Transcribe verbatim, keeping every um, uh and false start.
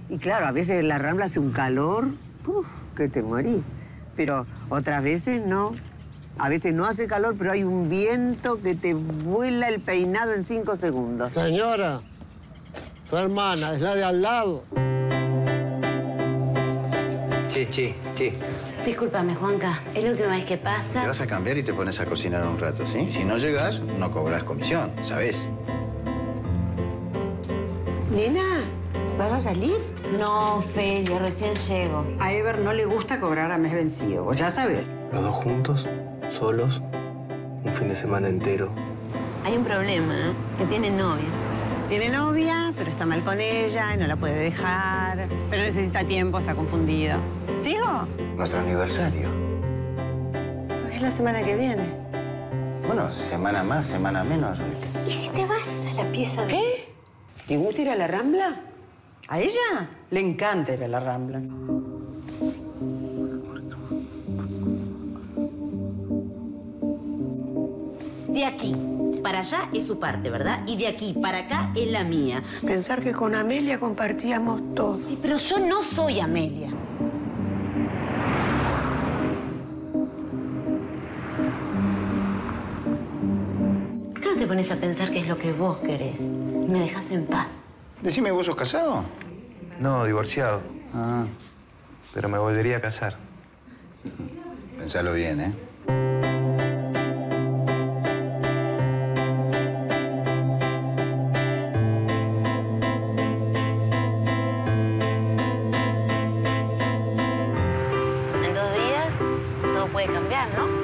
Y claro, a veces en la Rambla hace un calor, uf, que te morís. Pero otras veces no. A veces no hace calor, pero hay un viento que te vuela el peinado en cinco segundos. Señora, su hermana es la de al lado. Che, che, che. Discúlpame, Juanca. Es la última vez que pasa. Te vas a cambiar y te pones a cocinar un rato, ¿sí? Si no llegas, no cobras comisión, ¿sabes? Nena, ¿vas a salir? No, Felia, recién llego. A Ever no le gusta cobrar a mes vencido, vos ya sabes. Los dos juntos, solos, un fin de semana entero. Hay un problema, ¿eh? Que tiene novia. Tiene novia, pero está mal con ella y no la puede dejar. Pero necesita tiempo, está confundido. ¿Sigo? Nuestro aniversario. Es la semana que viene. Bueno, semana más, semana menos. ¿Y si te vas a la pieza de...? ¿Qué? ¿Te gusta ir a la Rambla? ¿A ella? Le encanta ir a la Rambla. De aquí para allá es su parte, ¿verdad? Y de aquí para acá es la mía. Pensar que con Amelia compartíamos todo. Sí, pero yo no soy Amelia. ¿Por qué no te pones a pensar qué es lo que vos querés? Y me dejas en paz. Decime, ¿vos sos casado? No, divorciado. Ah, Pero me volvería a casar. pensalo bien, ¿eh? En dos días todo puede cambiar, ¿no?